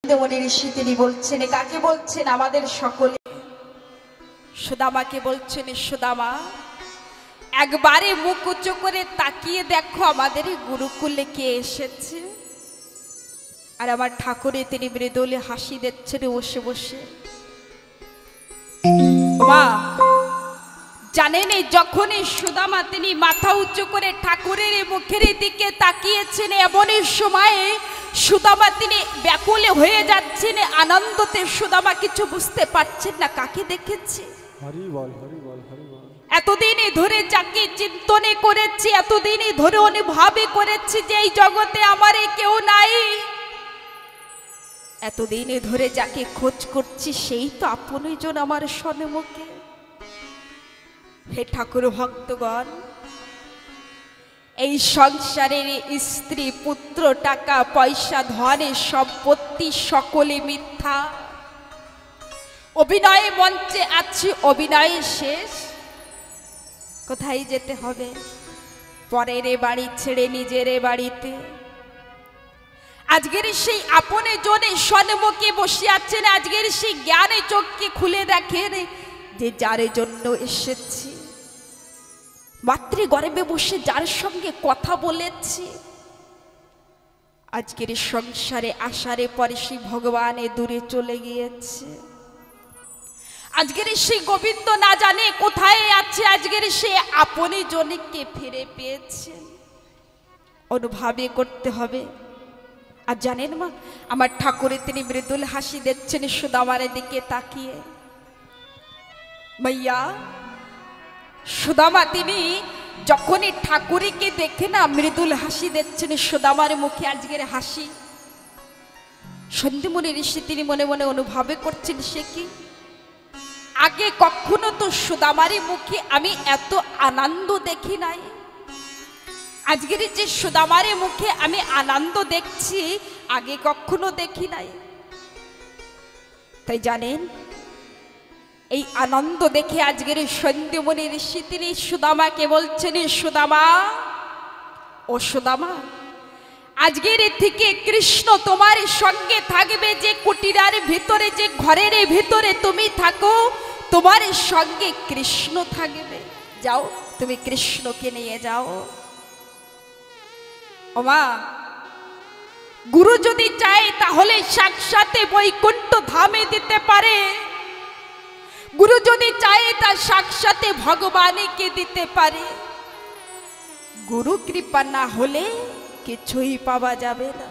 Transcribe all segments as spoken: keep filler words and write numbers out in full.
ঋষি তিনি বলছেন, কাকে বলছেন? আমাদের সকলে। সুদামাকে বলছেন, সুদামা একবারে মুখ উঁচু করে তাকিয়ে দেখো আমাদের গুরুকুলে কে এসেছে। আর আমার ঠাকুরে তিনি মৃদুলে হাসি দিচ্ছেন বসে বসে। মা জানেন, যখনই সুদামা তিনি মাথা উঁচু করে ঠাকুরের মুখের দিকে তাকিয়েছেন, এমনই সময়ে সুদামা তিনি ব্যাকুলে হয়ে যাচ্ছেন আনন্দতে। সুদামা কিছু বুঝতে পারছেন না কাকে দেখেছে। হরি বল, হরি বল, হরি বল। এতদিন ধরে যাকে চিন্তনে করেছি, এতদিন ধরে অনুভবে করেছি যে এই জগতে আমার কেউ নাই, এতদিন ধরে যাকে খোঁজ করছি সেই তো আপনজন আমার সম্মুখে। হে ঠাকুর ভক্তগণ, এই সংসারের স্ত্রী পুত্র টাকা পয়সা ধনের সম্পত্তি সকলে মিথ্যা। অভিনয়ে মঞ্চে আছি, অভিনয়ে শেষ। কোথায় যেতে হবে? পরের বাড়ি ছেড়ে নিজের বাড়িতে। আজকের সেই আপনে জনে সম্মুখে বসে আছেন, আজকের সেই জ্ঞানে চোখকে খুলে দেখেন যে যার জন্য এসেছি, মাতৃগর্ভে বসে যার সঙ্গে কথা বলেছি, আজকের সংসারে আসারে পরে সেই ভগবানে দূরে চলে গিয়েছে। আজকের সেই গোবিন্দ না জানে কোথায় আছে, আজকের সে আপনি জনকে ফিরে পেয়েছেন। অনুভবে করতে হবে। আর জানেন মা, আমার ঠাকুরে তিনি মৃদুল হাসি দিচ্ছেন সুদামার দিকে তাকিয়ে। মাইয়া সুদামা তিনি যখনই ঠাকুরকে দেখে না মৃদুল হাসি দিচ্ছেন সুদামার মুখে আজকের হাসি। সন্ধিমণি ঋষি তিনি মনে মনে অনুভবে করছেন, সে কি আগে কখনো তো সুদামারি মুখে আমি এত আনন্দ দেখি নাই। আজকের যে সুদামারি মুখে আমি আনন্দ দেখছি, আগে কখনো দেখি নাই। তাই জানেন, এই আনন্দ দেখে আজকের সন্ধিমণি ঋষি তিনি সুদামাকে বলছেন, সুদামা ও সুদামা, আজকের থেকে কৃষ্ণ তোমার সঙ্গে থাকবে। যে কুটিরার ভিতরে, যে ঘরের ভিতরে তুমি থাকো, তোমার সঙ্গে কৃষ্ণ থাকবে। যাও, তুমি কৃষ্ণকে নিয়ে যাও। ওমা, গুরু যদি চায় তাহলে সাক্ষাতে বৈকুণ্ঠ ধামে দিতে পারে। গুরু যদি চায় তা সাক্ষাতে ভগবানকে দিতে পারে। গুরু কৃপা না হলে কিছুই পাওয়া যাবে না।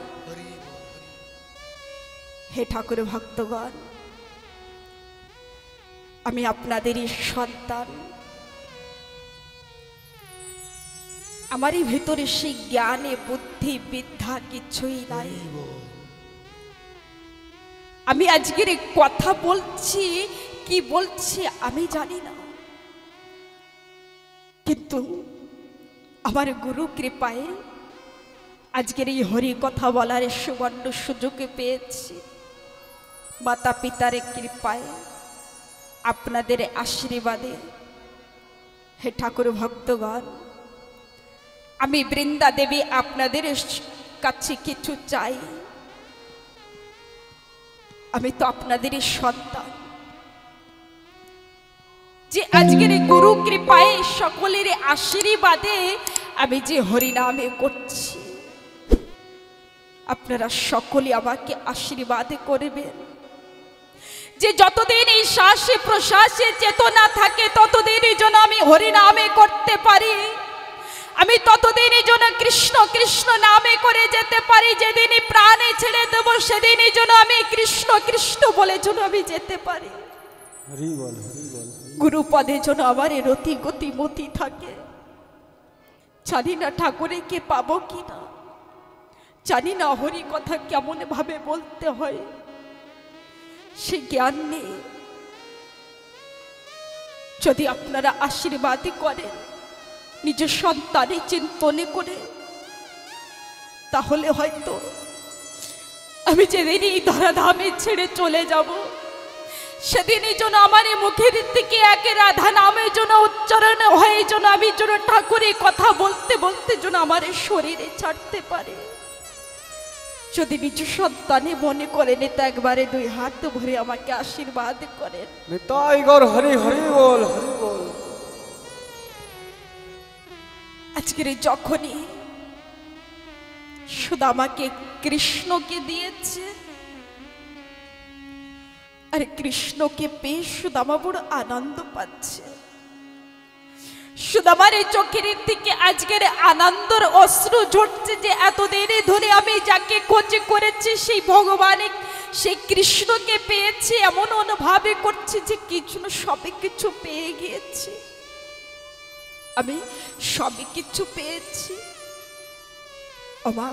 হে ঠাকুর ভক্তগণ, আমি আপনাদেরই সন্তান। আমারই ভেতরে সেই জ্ঞানে বুদ্ধি বিদ্যা কিছুই নাই। আমি আজকের কথা বলছি, কি বলছি আমি জানি না, কিন্তু আমার গুরু কৃপায় আজকের এই হরি কথা বলার সুবর্ণ সুযোগ পেয়েছি। মাতা পিতার কৃপায়, আপনাদের আশীর্বাদে। হে ঠাকুর ভক্তগণ, আমি বৃন্দা দেবী আপনাদের কাছে কিছু চাই। আমি তো আপনাদেরই সন্তান, যে আজকের গুরু কৃপায় সকলের আশীর্বাদে আমি যে হরিনামে করছি, আপনারা সকলে আমাকে আশীর্বাদ করবেন। যে যতদিন এই শ্বাসে প্রশ্বাসে চেতনা থাকে, ততদিনই যেন আমি হরিনামে করতে পারি। আমি ততদিনই যেন কৃষ্ণ কৃষ্ণ নামে করে যেতে পারি। যেদিনই প্রাণে ছেড়ে দেব, সেদিনই যেন আমি কৃষ্ণ কৃষ্ণ বলে যেন আমি যেতে পারি। হরি বল, হরি বল। গুরু পদে যেন আমার রতি গতি মতি থাকে। জানি না ঠাকুরে কে পাবো কিনা, জানি না হরি কথা কেমন ভাবে বলতে হয়, সে জ্ঞান নেই। যদি আপনারা আশীর্বাদ করেন নিজের সন্তানের চিন্তনে করে, তাহলে হয়তো আমি যেদিন এই ধরাধামে ছেড়ে চলে যাব, সেদিনই যেন আমার মুখের থেকে একে রাধা নামের জন্য উচ্চারণ হয়ে যেন আমি যেন ঠাকুরের কথা বলতে বলতে যেন আমার শরীরে ছাড়তে পারে। যদি নিজ সন্তানে মনে করেন তো একবারে দুই হাত ভরে আমাকে আশীর্বাদ করেন। নিতাই গৌর হরি হরি বল হরি বল। আজকের যখনই সুদামাকে কৃষ্ণকে দিয়েছে, আর কৃষ্ণকে পেয়ে সুদামা বড় আনন্দ পাচ্ছে। সুদামার এই চোখের থেকে আজকের আনন্দের অশ্রু ঝরছে যে এতদিন ধরে আমি যাকে খোঁজ করেছি সেই ভগবান সেই কৃষ্ণকে পেয়েছি, এমন অনুভবে করছে যে কিছু সবে কিছু পেয়ে গিয়েছি, আমি সবে কিছু পেয়েছি। ওমা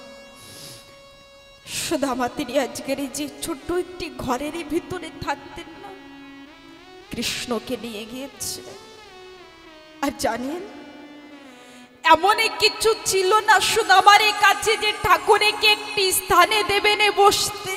সুদামা তিনি আজকের যে ছোট্ট একটি ঘরের ভিতরে থাকতেন না, কৃষ্ণকে নিয়ে গিয়েছে। আর জানেন এমন কিছু ছিল না সুদামার কাছে যে ঠাকুরকে একটি স্থানে দেবেন বসতে।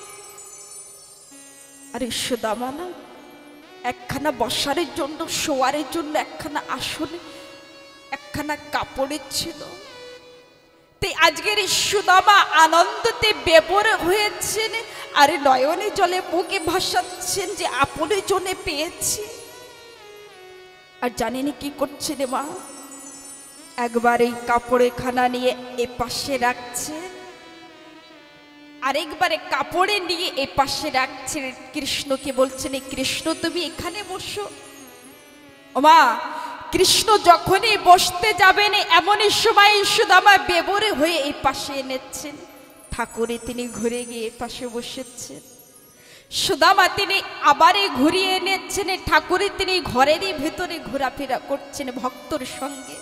আরে সুদামা না একখানা বসারের জন্য, শোয়ারের জন্য একখানা আসনে একখানা কাপড়ের ছিল। তাই আজকের সুদামা আনন্দতে বেপর হয়েছেন, আর নয়নে জলে মুখে ভাসাচ্ছেন যে আপনি জনে পেয়েছি। আর জানেন কি করছেন মা, একবার এই কাপড়ে খানা নিয়ে এ পাশে রাখছে, আরেকবারে কাপড়ে নিয়ে এ পাশে রাখছে। কৃষ্ণকে বলছেন কৃষ্ণ তুমি এখানে বসো। ও মা কৃষ্ণ যখনই বসতে যাবেন এমনই সময় সুদামা বেবরে হয়ে এই পাশে এনেছেন, ঠাকুরে তিনি ঘুরে গিয়ে পাশে বসেছেন। সুদামা তিনি আবারে ঘুরিয়ে এনেছেন, ঠাকুরে তিনি ঘরেরই ভেতরে ঘোরাফেরা করছেন ভক্তর সঙ্গে।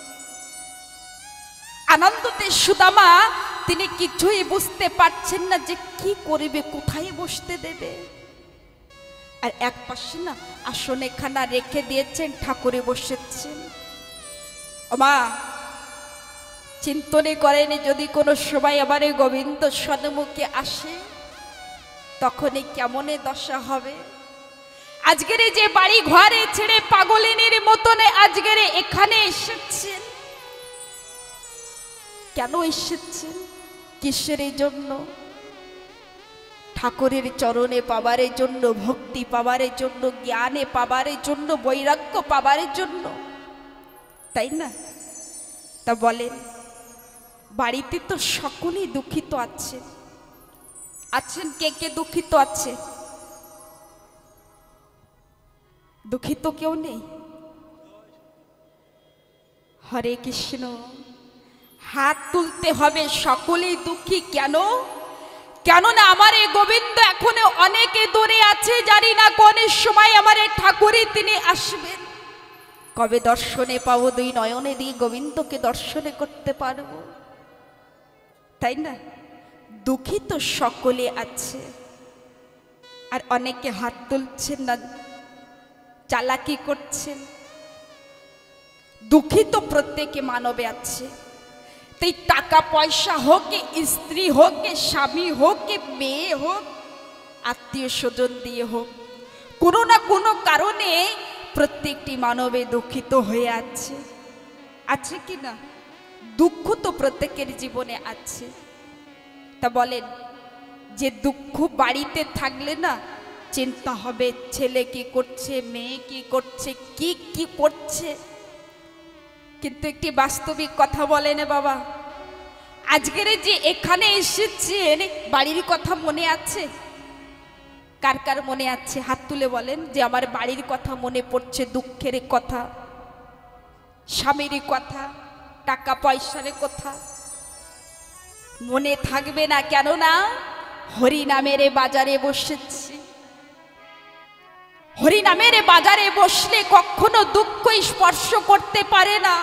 আনন্দতে সুদামা তিনি কিছুই বুঝতে পারছেন না যে কি করবে, কোথায় বসতে দেবে। আর এক পাশে না আসনে খানা রেখে দিয়েছেন, ঠাকুরে বসেছেন। মা চিন্তনে করেনি যদি কোনো সময় আবার গোবিন্দ সন্মুখে আসে তখনই কেমনে দশা হবে। আজকের যে বাড়ি ঘরে ছেড়ে পাগলিনীর মতন আজকের এখানে এসেছেন, কেন এসেছেন, কিসের জন্য? ঠাকুরের চরণে পাবার জন্য, ভক্তি পাবার জন্য, জ্ঞানে পাবার জন্য, বৈরাগ্য পাবার জন্য, তাই না? তা বলেন বাড়িতে তো সকলেই দুঃখিত আছে, আছেন কে কে দুঃখিত আছে? দুঃখিত কেউ নেই? হরে কৃষ্ণ, হাত তুলতে হবে। সকলেই দুঃখী কেন? কেননা আমার এই গোবিন্দ এখনো অনেকে দূরে আছে, জানি না কোন সময় আমার ঠাকুরে তিনি আসবেন, কবে দর্শনে পাবো, দুই নয়নে দিয়ে গোবিন্দকে দর্শনে করতে পারবো, তাই না? দুঃখী তো সকলে আছে, আর অনেকে হাত তুলছেন না, চালাকি করছেন। দুঃখী তো প্রত্যেকে মানবে আছে। তাই টাকা পয়সা হোক, স্ত্রী হোক, স্বামী হোক, মেয়ে হোক, আত্মীয় স্বজন দিয়ে হোক, কোনো না কোনো কারণে প্রত্যেকটি মানবে দুঃখিত হয়ে আছে। আছে কি না? দুঃখ তো প্রত্যেকের জীবনে আছে। তা বলেন যে দুঃখ বাড়িতে থাকলে না চিন্তা হবে ছেলে কি করছে, মেয়ে কি করছে, কি কি করছে। কিন্তু একটি বাস্তবিক কথা বলেন বাবা, আজকের যে এখানে এসেছেন বাড়ির কথা মনে আছে? কার কার মনে আছে হাত তুলে বলেন যে আমার বাড়ির কথা মনে পড়ছে, দুঃখের কথা, স্বামীর কথা, টাকা পয়সার কথা। মনে থাকবে না কেন না হরি নামের বাজারে বসেছি। হরি নামের বাজারে বসলে কখনো দুঃখ স্পর্শ করতে পারে না,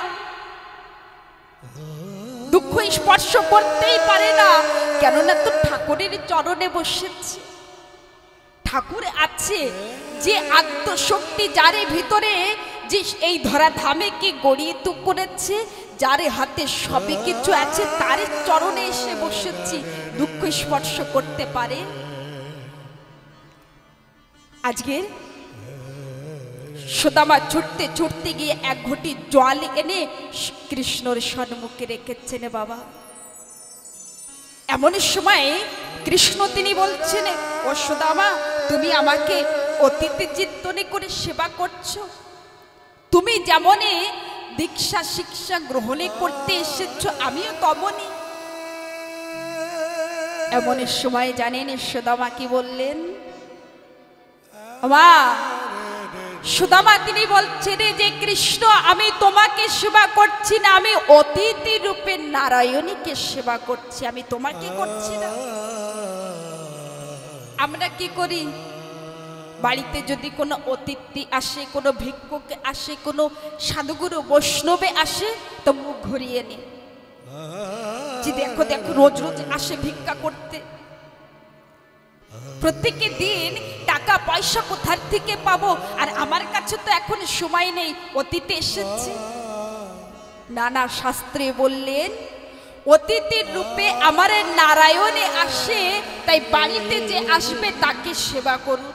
দুঃখ স্পর্শ করতেই পারে না। কেননা তো ঠাকুরের চরণে বসেছে, ঠাকুর আছে। যে আত্মশক্তি যার ভিতরে, যে এই ধরা ধামে কি গড়িয়ে তু করেছে, যার হাতে সবই কিছু আছে, তার চরণে এসে বসেছি, দুঃখ স্পর্শ করতে পারে? আজকে সুদামা ছুটতে ছুটতে গিয়ে এক ঘটি জল এনে কৃষ্ণর সম্মুখে রেখেছেন। বাবা এমন সময় কৃষ্ণ তিনি বলছেন, ও সুদামা, তুমি আমাকে অতীতে চিন্তনে করে সেবা করছো, তুমি যেমনে দীক্ষা শিক্ষা গ্রহণে করতে এসেছ আমিও তমনি। এমন সময় জানেন সুদামা কি বললেন? মা, সুদামা তিনি বলছেন যে কৃষ্ণ, আমি তোমাকে সেবা করছি না, আমি অতিথি রূপে নারায়ণীকে সেবা করছি, আমি তোমাকে করছি না। আমরা কি করি? বাড়িতে যদি কোনো অতিথি আসে, কোনো ভিক্ষুক আসে, কোনো সাধুগুরু বৈষ্ণবে আসে, তো মুখ ঘুরিয়ে নি, যে দেখো দেখো রোজ রোজ আসে ভিক্ষা করতে, প্রত্যেক দিন টাকা পয়সা কোথার থেকে পাবো, আর আমার কাছে তো এখন সময় নেই, অতীতে এসেছে। নানা শাস্ত্রে বললেন, অতিথির রূপে আমার নারায়ণে আসে, তাই বাড়িতে যে আসবে তাকে সেবা করুন।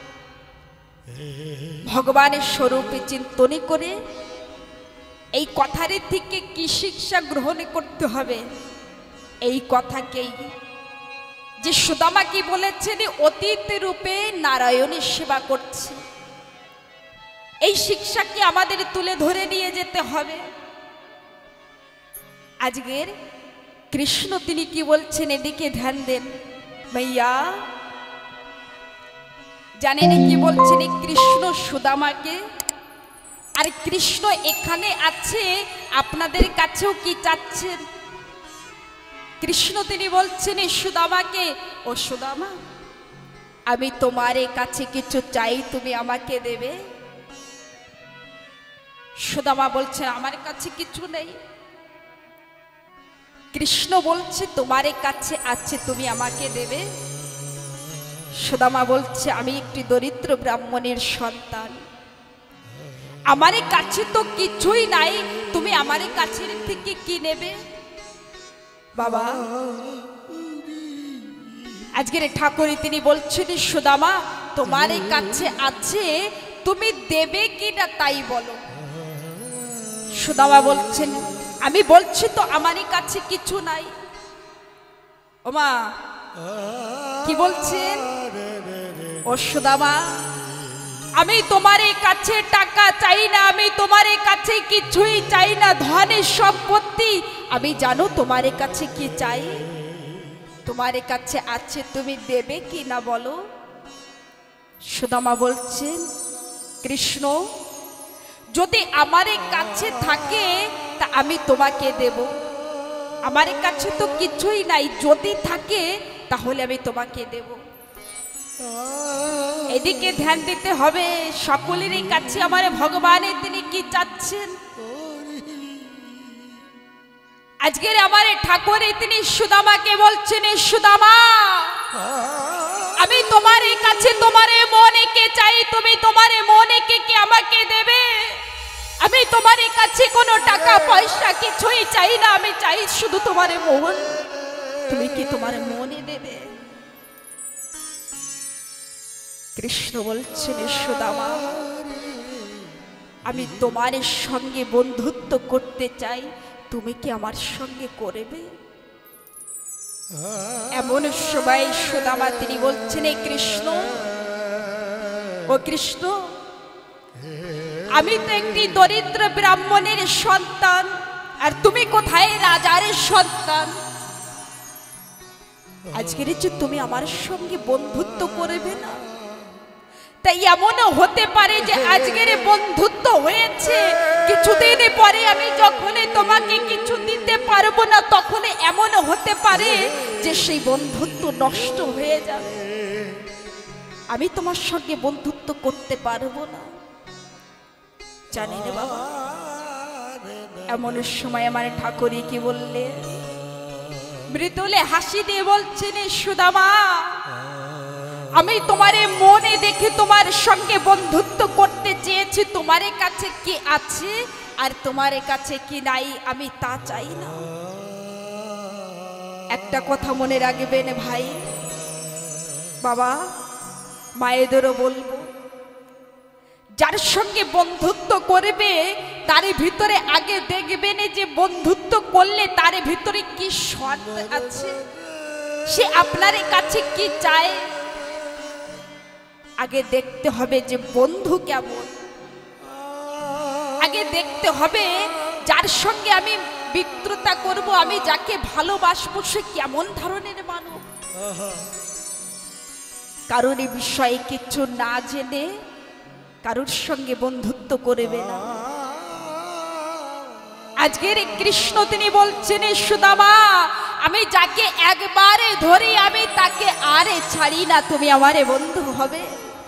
ভগবানের স্বরূপে চিন্তনে করে এই কথার থেকে কি শিক্ষা গ্রহণ করতে হবে? এই কথাকেই যে সুদামা কি বলেছেন, অতীত রূপে নারায়ণের সেবা করছে, এই শিক্ষাকে আমাদের তুলে ধরে নিয়ে যেতে হবে। আজকের কৃষ্ণ তিনি কি বলছেন, এদিকে ধ্যান দেন ভাইয়া। জানেন কি বলছেন কৃষ্ণ সুদামাকে? আর কৃষ্ণ এখানে আছে, আপনাদের কাছেও কি চাচ্ছেন? কৃষ্ণ তিনি বলছেন সুদামাকে, ও সুদামা, আমি তোমার কাছে কিছু চাই, তুমি আমাকে দেবে? সুদামা বলছে, আমার কাছে কিছু নেই। কৃষ্ণ বলছে, তোমার কাছে আছে, তুমি আমাকে দেবে? সুদামা বলছে, আমি একটি দরিদ্র ব্রাহ্মণের সন্তান, আমার কাছে তো কিছুই নাই, তুমি আমার কাছের থেকে কি নেবে? বাবা, আজকের ঠাকুর তিনি বলছেন, সুদামা, তোমার কাছে আছে, তুমি দেবে কিনা তাই বলো। সুদামা বলছেন, আমি বলছি তো আমার কাছে কিছু নাই। ওমা, কি বলছেন? ও সুদামা, আমি তোমার কাছে টাকা চাই না, আমি তোমার কাছে কিছুই চাই না, ধনের সম্পত্তি। আমি জানো তোমার কাছে কি চাই? তোমার কাছে আছে, তুমি দেবে কি না বলো? সুদামা বলছেন, কৃষ্ণ, যদি আমার কাছে থাকে তা আমি তোমাকে দেব, আমার কাছে তো কিছুই নাই, যদি থাকে তাহলে আমি তোমাকে দেব। এদিকে ধ্যান দিতে হবে, সকলেরই কাছে আমার ভগবানের তিনি কি চাচ্ছেন। আজকের আমার ঠাকুর তিনি সুদামাকে বলছেন, সুদামা, আমি তোমার কাছে তোমার মনে কে চাই, তুমি তোমার মনে কে কি আমাকে দেবে? আমি তোমার কাছে কোনো টাকা পয়সা কিছুই চাই না, আমি চাই শুধু তোমার মন, তুমি কি তোমার মনে দেবে? কৃষ্ণ বলছেন, সুদামা, আমি তোমার সঙ্গে বন্ধুত্ব করতে চাই, তুমি কি আমার সঙ্গে করবে? এমন সময় সুদামা তিনি বলছেন, কৃষ্ণ, ও কৃষ্ণ, আমি তো একটি দরিদ্র ব্রাহ্মণের সন্তান, আর তুমি কোথায় রাজার সন্তান। আজকের যে তুমি আমার সঙ্গে বন্ধুত্ব করবে না, তাই এমনও হতে পারে যে আজকের বন্ধুত্ব হয়েছে, কিছুদিন পরে আমি যখন তোমাকে কিছু দিতে পারবো না, তখন এমনও হতে পারে যে সেই বন্ধুত্ব নষ্ট হয়ে যাবে, আমি তোমার সঙ্গে বন্ধুত্ব করতে পারবো না। জানি রে বাবা। এমন সময় আমার ঠাকুরই কি বললে, মৃদুলে হাসি দিয়ে বলছেন, সুদামা, আমি তোমারে মনে দেখে তোমার সঙ্গে বন্ধুত্ব করতে চেয়েছি, তোমার কাছে কি আছে আর তোমার কাছে কি নাই আমি তা চাই না। একটা কথা মনে রাখবেন ভাই, বাবা, মায়েদেরও বলবো, যার সঙ্গে বন্ধুত্ব করবে তার ভিতরে আগে দেখবেন যে বন্ধুত্ব করলে তার ভিতরে কি স্বাদ আছে। সে আপনার কাছে কি চায়? আগে দেখতে হবে যে বন্ধু কেমন, আগে দেখতে হবে যার সঙ্গে আমি মিত্রতা করব, আমি যাকে ভালোবাসবো সে কেমন ধরনের মানুষ। কারোর এই বিষয়ে কিছু না জেনে কারোর সঙ্গে বন্ধুত্ব করবে না। আজকের কৃষ্ণ তিনি বলছেন, সুদামা আমি যাকে একবারে ধরি আমি তাকে আরে ছাড়ি না, তুমি আমারে বন্ধু হবে।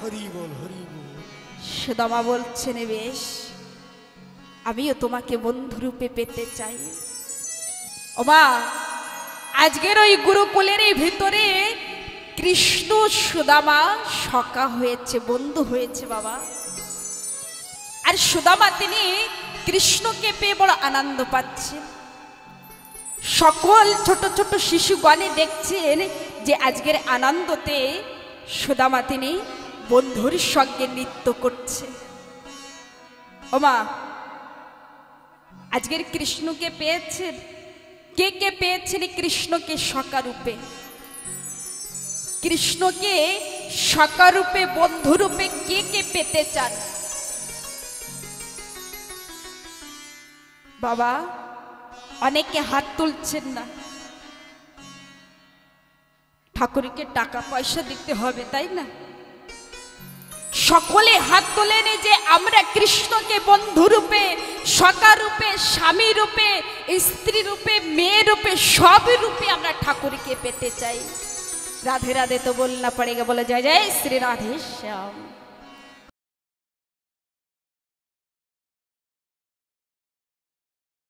সুদামা বলছেন, বেশ আমিও তোমাকে বন্ধুরূপে পেতে চাই। ওমা আজকের ওই গুরুকুলের ভিতরে কৃষ্ণ সুদামা সখা হয়েছে, বন্ধু হয়েছে বাবা। আর সুদামা তিনি কৃষ্ণকে পেয়ে বড় আনন্দ পাচ্ছেন। সকল ছোট ছোট শিশুগণে দেখছেন যে আজকের আনন্দতে সুদামা তিনি বন্ধুর সঙ্গে নৃত্য করছে। ওমা আজকের কৃষ্ণকে পেয়েছেন? কে কে পেয়েছেন কৃষ্ণকে সখা রূপে? কৃষ্ণকে সখা রূপে বন্ধু রূপে কে কে পেতে চান? বাবা অনেকে হাত তুলছেন না। ঠাকুরকে টাকা পয়সা দিতে হবে তাই না? সকলে হাত তোলেন যে আমরা কৃষ্ণকে বন্ধু রূপে, সখা রূপে, স্বামী রূপে, স্ত্রী রূপে, মেয়ে রূপে, সব রূপে আমরা ঠাকুরকে পেতে চাই। রাধে রাধে তো বলনা পড়েगा, বলে জয় জয় শ্রী রাধে শ্যাম।